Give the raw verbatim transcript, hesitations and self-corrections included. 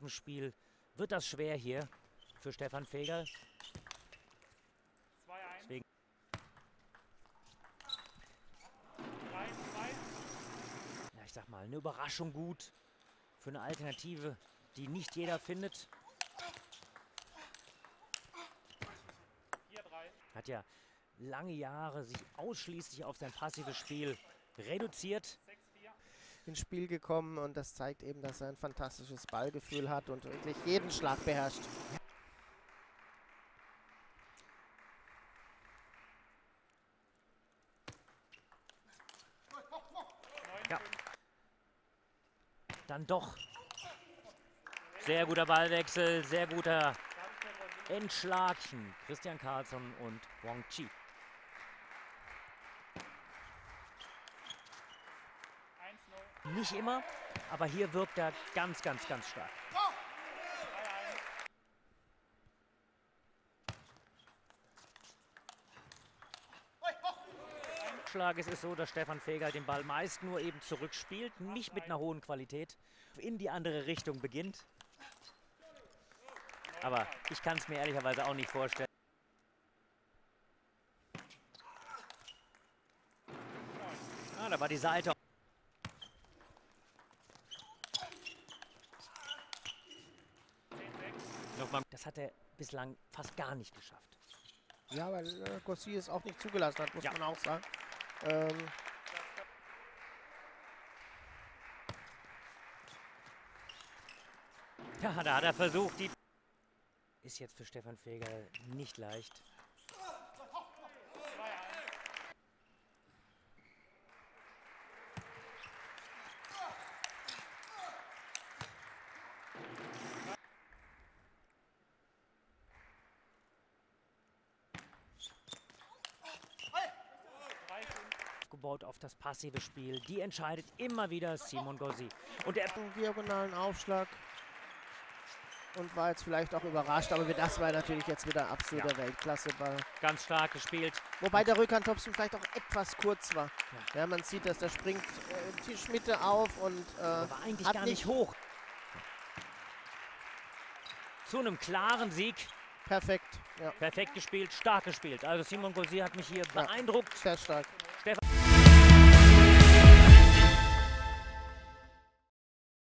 im Spiel wird das schwer hier für Stefan Fegerl. Deswegen ja, ich sag mal, eine Überraschung gut für eine Alternative, die nicht jeder findet. Hat ja lange Jahre sich ausschließlich auf sein passives Spiel reduziert. Ins Spiel gekommen und das zeigt eben, dass er ein fantastisches Ballgefühl hat und wirklich jeden Schlag beherrscht. Ja. Dann doch. Sehr guter Ballwechsel, sehr guter Endschlag. Christian Karlsson und Wang Chi. Nicht immer, aber hier wirkt er ganz, ganz, ganz stark. Schlag ist es so, dass Stefan Fegerl den Ball meist nur eben zurückspielt, nicht mit einer hohen Qualität, in die andere Richtung beginnt. Aber ich kann es mir ehrlicherweise auch nicht vorstellen. Ah, da war die Seite. Das hat er bislang fast gar nicht geschafft. Ja, weil äh, Gossi es auch nicht zugelassen hat, muss ja. man auch sagen. Ähm ja, da hat er versucht, die... Ist jetzt für Stefan Fegerl nicht leicht. Gebaut auf das passive Spiel. Die entscheidet immer wieder Simon Gossi. Und der diagonalen Aufschlag. Und war jetzt vielleicht auch überrascht, aber das war natürlich jetzt wieder absoluter ja. Weltklasse-Ball. Ganz stark gespielt. Wobei der Rückhandtopspin vielleicht auch etwas kurz war. Ja, ja man sieht, dass der springt äh, Tischmitte auf und äh, war eigentlich gar nicht hoch. Zu einem klaren Sieg. Perfekt. Ja. Perfekt gespielt, stark gespielt. Also Simon Gossi hat mich hier ja. beeindruckt. Sehr stark. Stefan